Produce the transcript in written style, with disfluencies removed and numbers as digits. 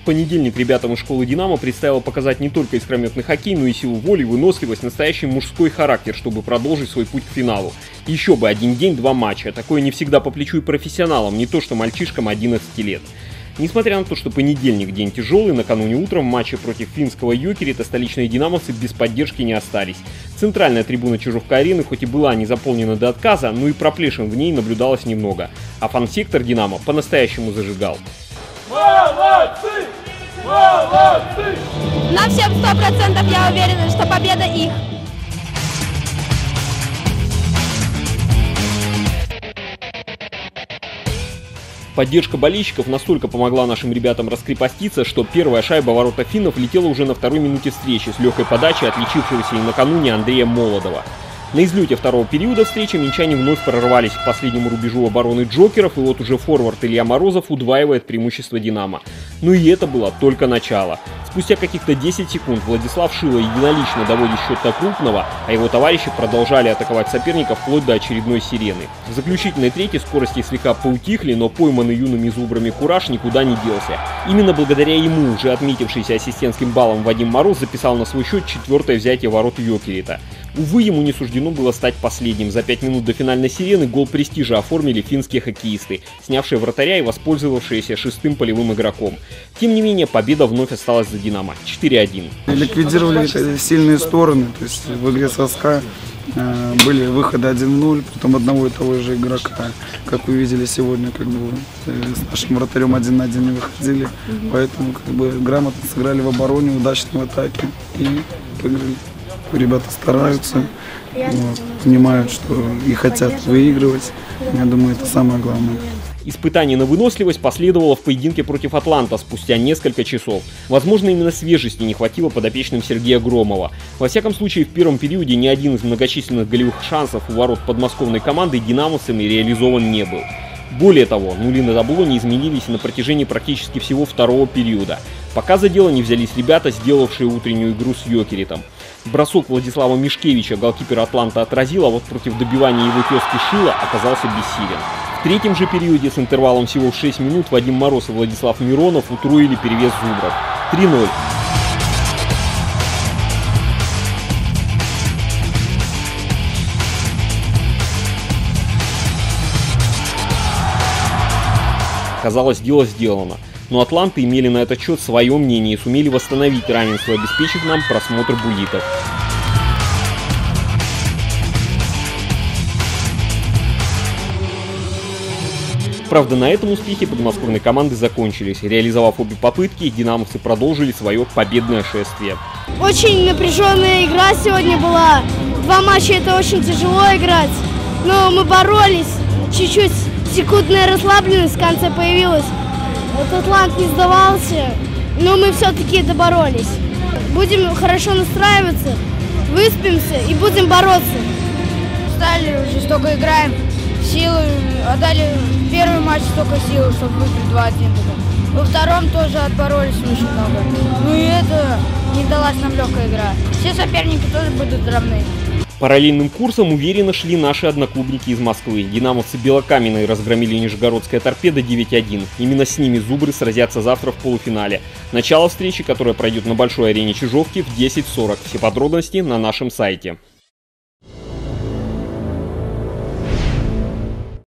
понедельник ребятам из школы «Динамо» предстояло показать не только искрометный хоккей, но и силу воли, выносливость, настоящий мужской характер, чтобы продолжить свой путь к финалу. Еще бы, один день, два матча. Такое не всегда по плечу и профессионалам, не то что мальчишкам 11 лет. Несмотря на то, что понедельник день тяжелый, накануне утром в матче против финского Йокерита столичные динамовцы без поддержки не остались. Центральная трибуна Чижовка-арены хоть и была не заполнена до отказа, но и проплешин в ней наблюдалось немного. А фан-сектор «Динамо» по-настоящему зажигал. Молодцы! Молодцы! На всем 100% я уверена, что победа их. Поддержка болельщиков настолько помогла нашим ребятам раскрепоститься, что первая шайба в ворота финнов летела уже на второй минуте встречи с легкой подачей отличившегося и накануне Андрея Молодова. На излете второго периода встречи минчане вновь прорвались к последнему рубежу обороны джокеров, и вот уже форвард Илья Морозов удваивает преимущество «Динамо». Но и это было только начало. Спустя каких-то 10 секунд Владислав Шило единолично доводит счет до крупного, а его товарищи продолжали атаковать соперника вплоть до очередной сирены. В заключительной трети скорости слегка поутихли, но пойманный юными зубрами кураж никуда не делся. Именно благодаря ему уже отметившийся ассистентским баллом Вадим Мороз записал на свой счет четвертое взятие ворот Йокерита. Увы, ему не суждено было стать последним. За 5 минут до финальной сирены гол престижа оформили финские хоккеисты, снявшие вратаря и воспользовавшиеся шестым полевым игроком. Тем не менее, победа вновь осталась за «Динамо» 4-1. Ликвидировали сильные стороны, то есть в игре со СКА были выходы 1-0, потом одного и того же игрока, как вы видели сегодня, с нашим вратарем 1 на 1 не выходили, поэтому грамотно сыграли в обороне, удачно в атаке и выиграли. Ребята стараются, понимают, что и хотят выигрывать. Я думаю, это самое главное. Испытание на выносливость последовало в поединке против «Атланта» спустя несколько часов. Возможно, именно свежести не хватило подопечным Сергея Громова. Во всяком случае, в первом периоде ни один из многочисленных голевых шансов у ворот подмосковной команды динамовцами реализован не был. Более того, нули на табло не изменились на протяжении практически всего второго периода. Пока за дело не взялись ребята, сделавшие утреннюю игру с Йокеритом. Бросок Владислава Мишкевича голкипер «Атланта» отразил, а вот против добивания его тезки Шила оказался бессилен. В третьем же периоде с интервалом всего в 6 минут Вадим Мороз и Владислав Миронов утроили перевес зубров. 3-0. Казалось, дело сделано. Но атланты имели на этот счет свое мнение и сумели восстановить равенство, обеспечив нам просмотр буллитов. Правда, на этом успехи подмосковной команды закончились. Реализовав обе попытки, динамовцы продолжили свое победное шествие. Очень напряженная игра сегодня была. 2 матча — это очень тяжело играть. Но мы боролись. Чуть-чуть секундная расслабленность в конце появилась. Вот «Атлант» не сдавался, но мы все-таки доборолись. Будем хорошо настраиваться, выспимся и будем бороться. Стали уже столько играем, силы, отдали первый матч столько сил, чтобы выиграть 2-1. Во втором тоже отборолись очень много. Ну и это не далась нам легкая игра. Все соперники тоже будут равны. Параллельным курсом уверенно шли наши одноклубники из Москвы. Динамовцы белокаменные разгромили нижегородская «Торпедо» 9-1. Именно с ними зубры сразятся завтра в полуфинале. Начало встречи, которая пройдет на большой арене Чижовки, в 10:40. Все подробности на нашем сайте.